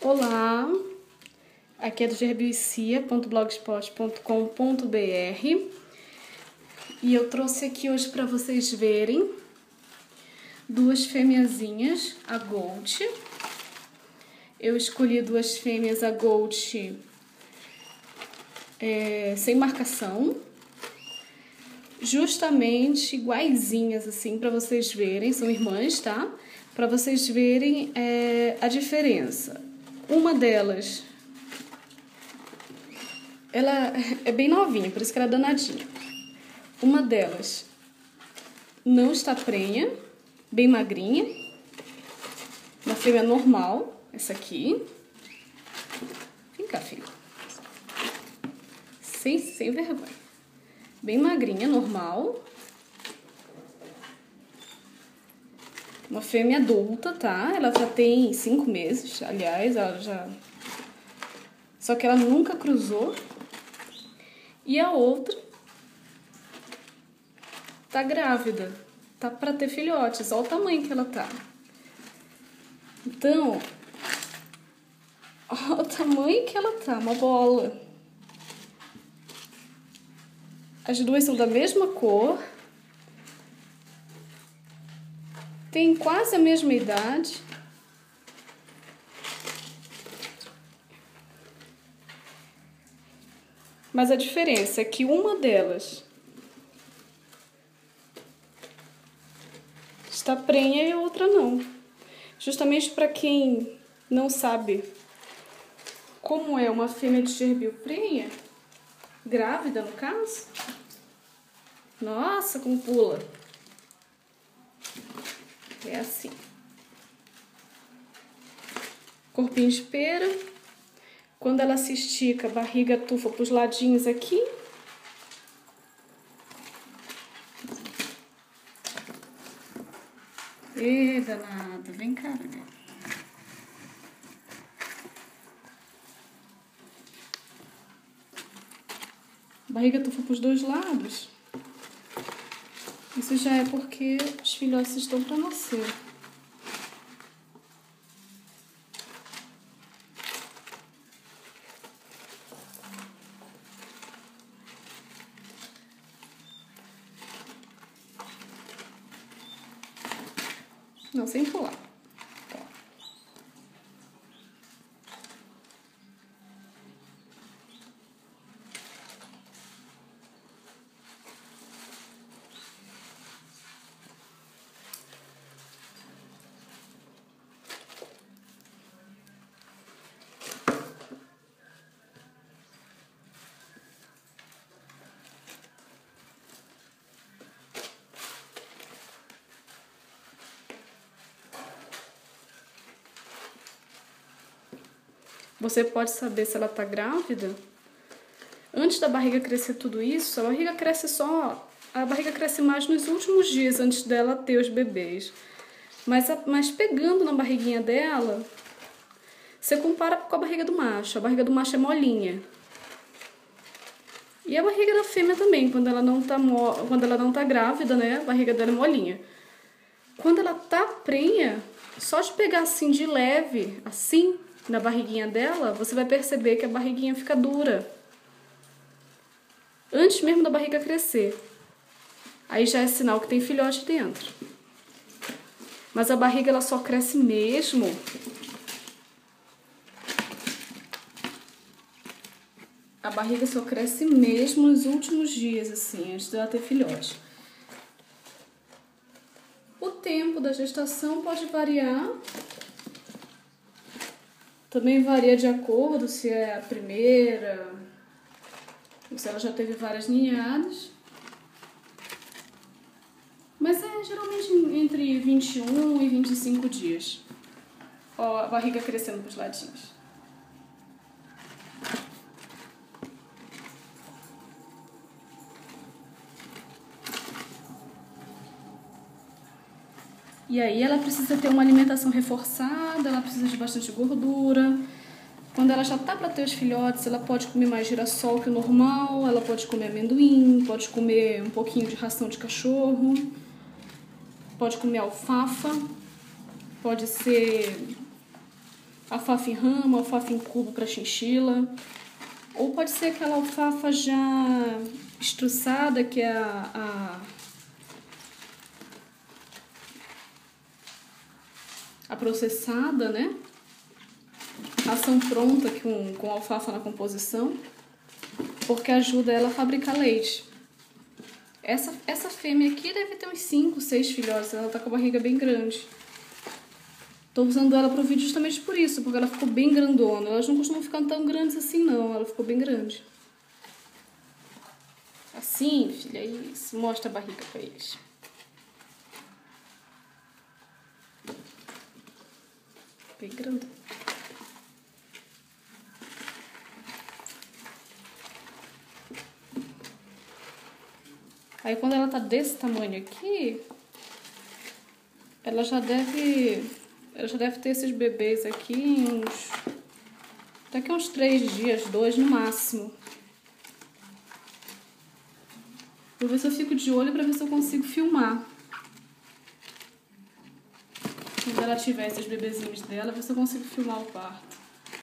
Olá, aqui é do gerbioicia.blogspot.com.br e eu trouxe aqui hoje para vocês verem duas fêmeazinhas, a Gold. Eu escolhi duas fêmeas, a Gold sem marcação, justamente iguaizinhas assim, para vocês verem, são irmãs, tá? Para vocês verem a diferença. Uma delas, ela é bem novinha, por isso que ela é danadinha. Uma delas não está prenha, bem magrinha. Uma fêmea normal, essa aqui. Vem cá, filho. Sem vergonha. Bem magrinha, normal. Uma fêmea adulta, tá? Ela já tem 5 meses, aliás, ela já... Só que ela nunca cruzou. E a outra tá grávida, tá pra ter filhotes, olha o tamanho que ela tá. Então, olha o tamanho que ela tá, uma bola. As duas são da mesma cor. Tem quase a mesma idade. Mas a diferença é que uma delas está prenha e a outra não. Justamente para quem não sabe como é uma fêmea de gerbio prenha, grávida no caso. Nossa, como pula. É assim. Corpinho de pera. Quando ela se estica, a barriga tufa para os ladinhos aqui. Ê, danada. Vem cá, bebê. Barriga tufa para os dois lados. Isso já é porque os filhotes estão para nascer. Não, sem pular. Você pode saber se ela tá grávida antes da barriga crescer tudo isso. A barriga cresce mais nos últimos dias antes dela ter os bebês. Mas pegando na barriguinha dela, você compara com a barriga do macho. A barriga do macho é molinha. E a barriga da fêmea também, quando ela não tá grávida, né? A barriga dela é molinha. Quando ela tá prenha, só de pegar assim de leve, assim, na barriguinha dela, você vai perceber que a barriguinha fica dura. Antes mesmo da barriga crescer. Aí já é sinal que tem filhote dentro. Mas a barriga ela só cresce mesmo nos últimos dias, assim, antes dela ter filhote. O tempo da gestação pode variar. Também varia de acordo se é a primeira, ou se ela já teve várias ninhadas. Mas é geralmente entre 21 e 25 dias. Ó, a barriga crescendo para os ladinhos. E aí ela precisa ter uma alimentação reforçada, ela precisa de bastante gordura. Quando ela já tá para ter os filhotes, ela pode comer mais girassol que o normal, ela pode comer amendoim, pode comer um pouquinho de ração de cachorro, pode comer alfafa, pode ser alfafa em ramo, alfafa em cubo para chinchila. Ou pode ser aquela alfafa já estruçada, que é a processada, né? Ação pronta com alfafa na composição, porque ajuda ela a fabricar leite. Essa fêmea aqui deve ter uns 5, 6 filhotes, ela tá com a barriga bem grande. Tô usando ela pro vídeo justamente por isso, porque ela ficou bem grandona. Elas não costumam ficar tão grandes assim não, ela ficou bem grande. Assim, filha, é isso. Mostra a barriga pra eles. Bem grandona. Aí quando ela tá desse tamanho aqui, ela já deve ter esses bebês aqui daqui a uns 3 dias, 2 no máximo. Vou ver se eu fico de olho pra ver se eu consigo filmar. Quando ela tiver esses bebezinhos dela, ver se eu consigo filmar o parto.